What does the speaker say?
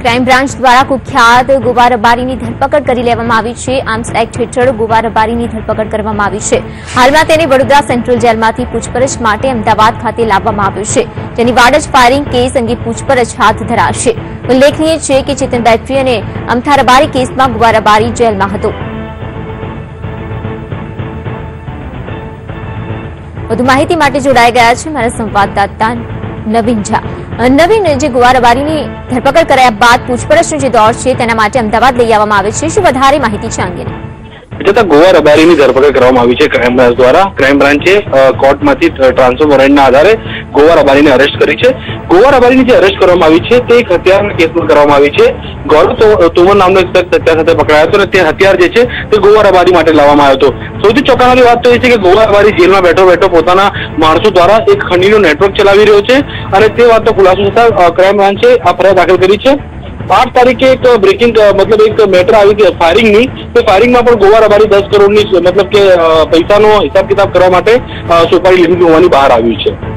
Crime branch દ્વારા કુખ્યાત ગોવા રબારીની ધરપકડ કરી લેવામાં આવી છે। આર્મ્સ એક્ટ હેઠળ ગોવા રબારીની ધરપકડ કરવામાં આવી છે। હાલમાં તેને વડોદરા સેન્ટ્રલ જેલમાંથી પૂછપરછ માટે અમદાવાદ ખાતે લાવવામાં આવ્યો છે। તેની વાડજ ફાયરિંગ કેસ અંગે પૂછપરછ હાથ ધરાશે। ઉલ્લેખનીય છે કે ચેતન બેટરી અને અમથા રબારી કેસમાં ગોવા રબારી જેલમાં હતો। વધુ માહિતી માટે જોડાઈ ગયા છે મારા સંવાદદાતા નવીન ઝા। નવીન, જે ગોવા રબારીની ધરપકડ કરાયા બાદ પૂછપરછનો જે દોર છે તેના માટે અમદાવાદ લઈ આવવામાં આવે છે, શું વધારે માહિતી છે અંગેની? જતા ગોવા રબારીની ધરપકડ કરવામાં આવી છે ક્રાઇમ બ્રાન્ચ દ્વારા। ક્રાઇમ બ્રાન્ચે કોર્ટમાંથી ટ્રાન્સફર વોરંટના આધારે ગોવા રબારીને અરેસ્ટ કરી છે। ગોવા રબારીની જે અરેસ્ટ કરવામાં આવી છે તે એક હથિયારના કેસમાં કરવામાં આવી છે। ગૌરવ તોમર નામનો એક શખ્સ હથિયાર સાથે પકડાયો હતો અને તે હથિયાર જે છે તે ગોવા રબારી માટે લાવવામાં આવ્યો હતો। સૌથી ચોંકાવનારી વાત તો એ છે કે ગોવા રબારી જેલમાં બેઠો બેઠો પોતાના માણસો દ્વારા એક ખંડીનો નેટવર્ક ચલાવી રહ્યો છે અને તે વાતનો ખુલાસો થતા ક્રાઇમ બ્રાન્ચે આ ફરિયાદ દાખલ કરી છે। 8 તારીખે એક બ્રેકિંગ મતલબ એક મેટર આવી હતી ફાયરિંગની। તે ફાયરિંગમાં પણ ગોવા રબારી 10 કરોડની મતલબ કે પૈસાનો હિસાબ કિતાબ કરવા માટે સોપારી લીધી હોવાની બહાર આવ્યું છે।